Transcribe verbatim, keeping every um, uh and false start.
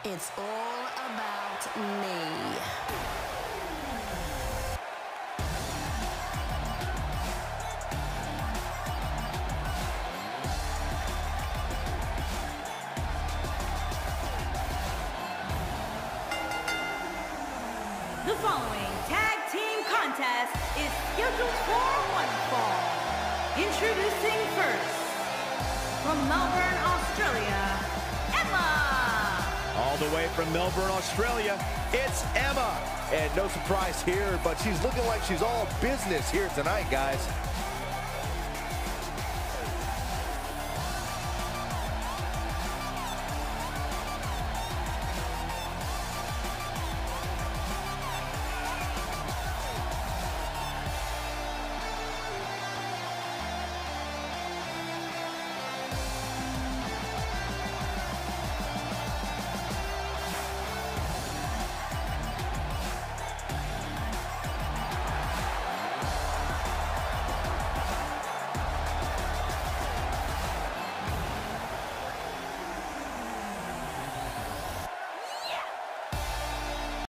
It's all about me. The following tag team contest is scheduled for one fall. Introducing first, from Melbourne, Australia, Emma. All the way from Melbourne, Australia, it's Emma. And no surprise here, but she's looking like she's all business here tonight, guys.